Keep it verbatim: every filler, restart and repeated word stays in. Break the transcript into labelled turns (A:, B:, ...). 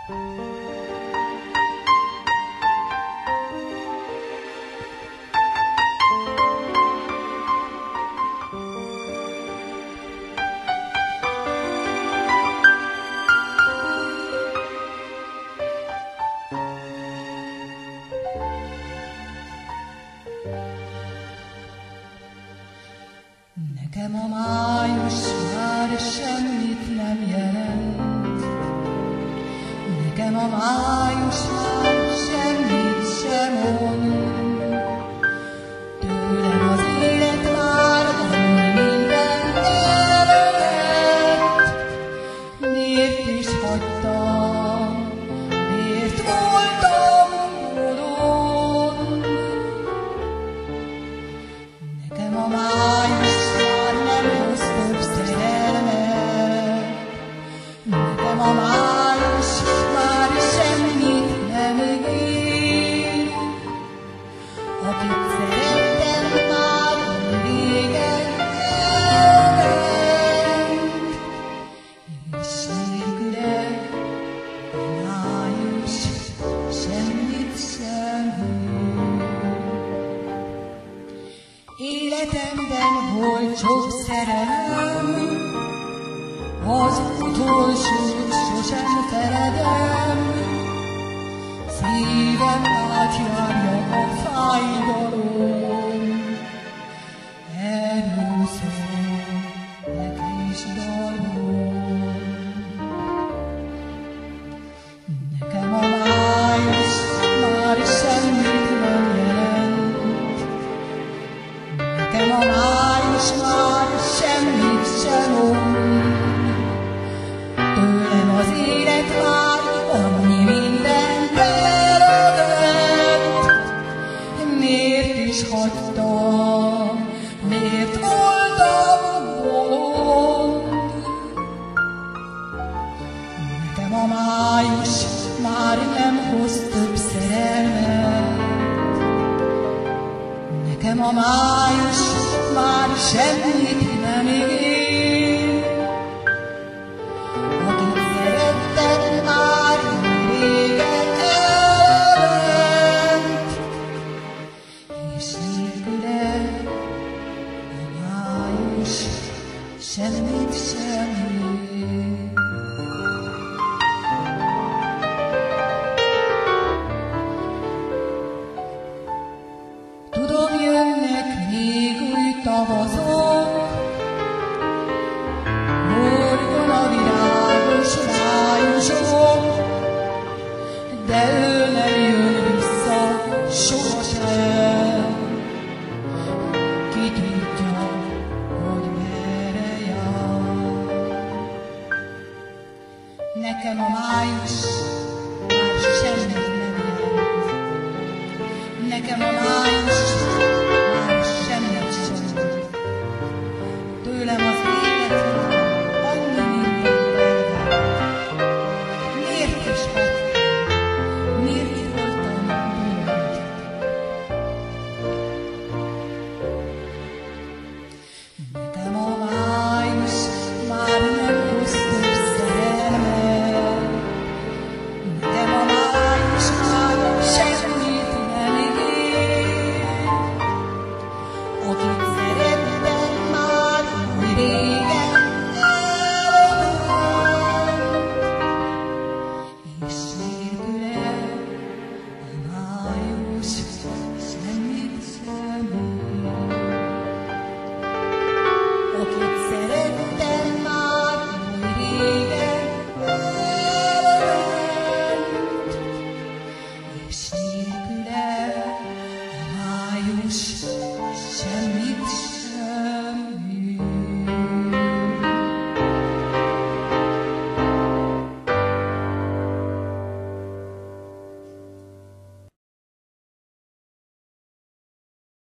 A: Nekem a május már semmit nem jelent, nekem a május már semmit sem mond. Tőlem az élet már annyi mindent elvett, miért is hagytam, miért voltam bolond. Nekem a május nekem a május már semmit nem ígér, akit szerettem már régen elment, és nélküle a május semmit sem ér. Életemben volt sok szerelem, az utolsót sosem feledem, szívem átjárja a fájdalom. Erről szól egy kis dalom. Nekem a május már semmit nem jelent, nekem a május már semmit sem mond. Az élet már annyi mindent elvett, miért is hagytam, miért voltam bolond. Nekem a május már nem hoz több szerelmet, nekem a május már semmit nem ígér. Semmit sem ér. Tudom, jönnek még új tavaszok, morgon a virágos májusok, de ő nem jön vissza sohasem. Ki tudja, hogy merre jár. Nekem a május már semmit nem jelent, nekem a május